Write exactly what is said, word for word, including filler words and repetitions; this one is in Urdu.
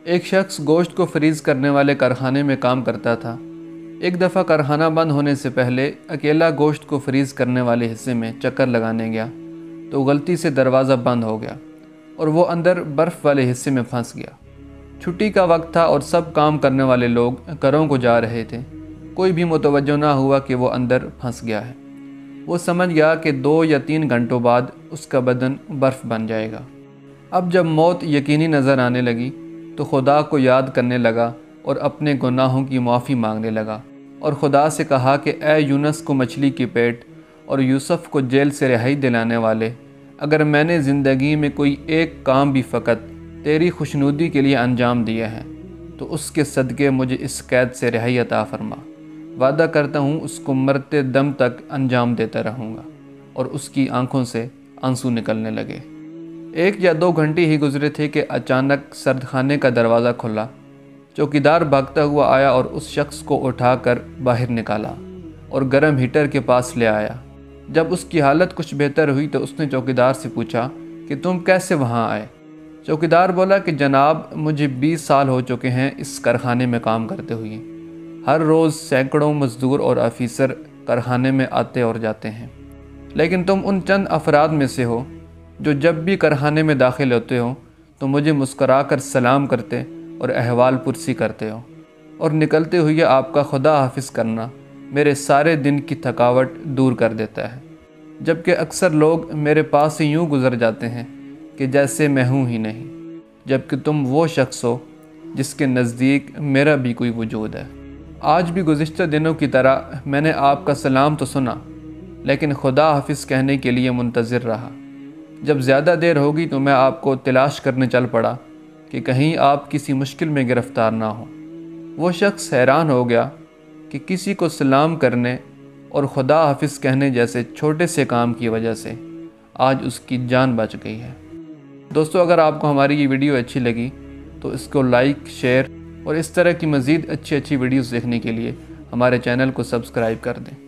ایک شخص گوشت کو فریز کرنے والے کارخانے میں کام کرتا تھا۔ ایک دفعہ کارخانہ بند ہونے سے پہلے اکیلا گوشت کو فریز کرنے والے حصے میں چکر لگانے گیا تو غلطی سے دروازہ بند ہو گیا اور وہ اندر برف والے حصے میں پھنس گیا۔ چھٹی کا وقت تھا اور سب کام کرنے والے لوگ گھروں کو جا رہے تھے۔ کوئی بھی متوجہ نہ ہوا کہ وہ اندر پھنس گیا ہے۔ وہ سمجھ گیا کہ دو یا تین گھنٹوں بعد اس کا بدن برف بن جائے گا۔ اب جب موت یقینی نظر آنے لگی تو خدا کو یاد کرنے لگا اور اپنے گناہوں کی معافی مانگنے لگا اور خدا سے کہا کہ اے یونس کو مچھلی کی پیٹ اور یوسف کو جیل سے رہائی دلانے والے، اگر میں نے زندگی میں کوئی ایک کام بھی فقط تیری خوشنودی کے لیے انجام دیا ہے تو اس کے صدقے مجھے اس قید سے رہائی عطا فرما۔ وعدہ کرتا ہوں اس کو مرتے دم تک انجام دیتا رہوں گا۔ اور اس کی آنکھوں سے آنسو نکلنے لگے۔ ایک یا دو گھنٹے ہی گزرے تھے کہ اچانک سرد خانے کا دروازہ کھلا۔ چوکیدار بھاگتا ہوا آیا اور اس شخص کو اٹھا کر باہر نکالا اور گرم ہیٹر کے پاس لے آیا۔ جب اس کی حالت کچھ بہتر ہوئی تو اس نے چوکیدار سے پوچھا کہ تم کیسے وہاں آئے؟ چوکیدار بولا کہ جناب مجھے بیس سال ہو چکے ہیں اس کارخانے میں کام کرتے ہوئے۔ ہر روز سینکڑوں مزدور اور آفیسر کارخانے میں آتے اور جاتے ہیں، لیکن تم ان چند افراد میں سے ہو جو جب بھی کارخانے میں داخل ہوتے ہو تو مجھے مسکرا کر سلام کرتے اور احوال پرسی کرتے ہو، اور نکلتے ہوئے آپ کا خدا حافظ کرنا میرے سارے دن کی تھکاوٹ دور کر دیتا ہے، جبکہ اکثر لوگ میرے پاس سے یوں گزر جاتے ہیں کہ جیسے میں ہوں ہی نہیں، جبکہ تم وہ شخص ہو جس کے نزدیک میرا بھی کوئی وجود ہے۔ آج بھی گزشتہ دنوں کی طرح میں نے آپ کا سلام تو سنا، لیکن خدا حافظ کہنے کے لیے منتظر رہا۔ جب زیادہ دیر ہوگی تو میں آپ کو تلاش کرنے چل پڑا کہ کہیں آپ کسی مشکل میں گرفتار نہ ہوں۔ وہ شخص حیران ہو گیا کہ کسی کو سلام کرنے اور خدا حافظ کہنے جیسے چھوٹے سے کام کی وجہ سے آج اس کی جان بچ گئی ہے۔ دوستو، اگر آپ کو ہماری یہ ویڈیو اچھی لگی تو اس کو لائک، شیئر اور اس طرح کی مزید اچھی اچھی ویڈیوز دیکھنے کے لیے ہمارے چینل کو سبسکرائب کر دیں۔